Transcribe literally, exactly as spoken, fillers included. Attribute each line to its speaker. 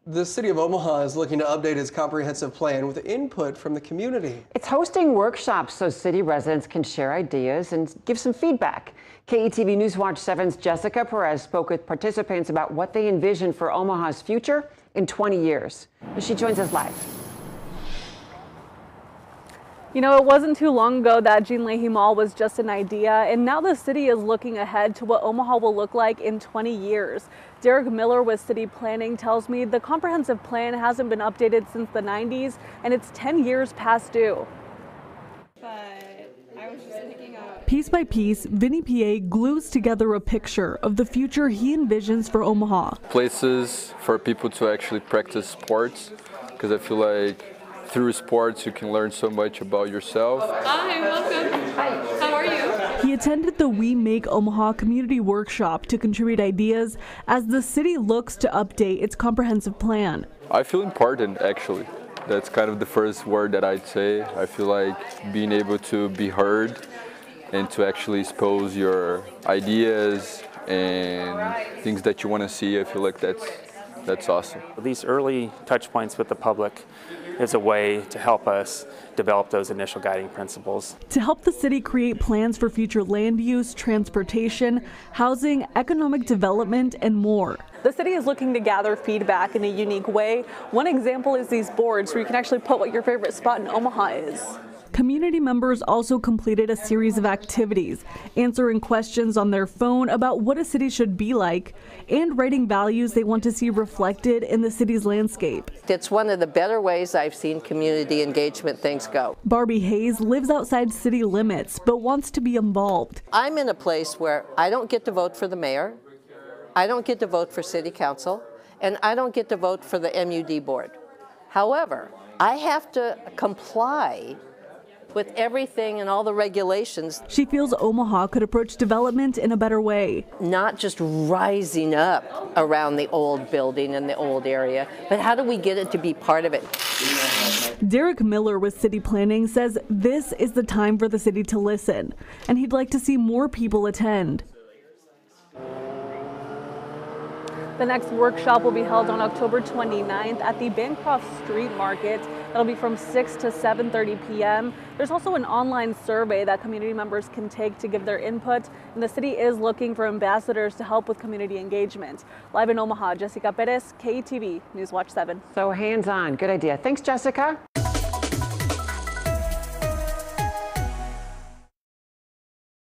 Speaker 1: The city of Omaha is looking to update its comprehensive plan with input from the community.
Speaker 2: It's hosting workshops so city residents can share ideas and give some feedback. K E T V News Watch seven's Jessica Perez spoke with participants about what they envision for Omaha's future in twenty years. She joins us live.
Speaker 3: You know, it wasn't too long ago that Jean Leahy Mall was just an idea, and now the city is looking ahead to what Omaha will look like in twenty years. Derek Miller with City Planning tells me the comprehensive plan hasn't been updated since the nineties, and it's ten years past due.
Speaker 4: But I was just picking up.
Speaker 3: Piece by piece, Vinny P A glues together a picture of the future he envisions for Omaha.
Speaker 5: Places for people to actually practice sports, because I feel like through sports you can learn so much about yourself.
Speaker 4: Hi, welcome. Hi. How are you?
Speaker 3: He attended the We Make Omaha community workshop to contribute ideas as the city looks to update its comprehensive plan.
Speaker 5: I feel important, actually. That's kind of the first word that I'd say. I feel like being able to be heard and to actually expose your ideas and things that you want to see, I feel like that's that's awesome.
Speaker 6: These early touch points with the public is a way to help us develop those initial guiding principles.
Speaker 3: To help the city create plans for future land use, transportation, housing, economic development, and more. The city is looking to gather feedback in a unique way. One example is these boards where you can actually put what your favorite spot in Omaha is. Community members also completed a series of activities, answering questions on their phone about what a city should be like and writing values they want to see reflected in the city's landscape.
Speaker 7: It's one of the better ways I've seen community engagement things go.
Speaker 3: Barbie Hayes lives outside city limits but wants to be involved.
Speaker 7: I'm in a place where I don't get to vote for the mayor, I don't get to vote for city council, and I don't get to vote for the M U D board. However, I have to comply with everything and all the regulations.
Speaker 3: She feels Omaha could approach development in a better way.
Speaker 7: Not just rising up around the old building and the old area, but how do we get it to be part of it?
Speaker 3: Derek Miller with City Planning says this is the time for the city to listen, and he'd like to see more people attend. The next workshop will be held on October twenty-ninth at the Bancroft Street Market. That'll be from six to seven thirty p m There's also an online survey that community members can take to give their input, and the city is looking for ambassadors to help with community engagement. Live in Omaha, Jessica Perez, K E T V News Watch seven.
Speaker 2: So hands-on, good idea. Thanks, Jessica.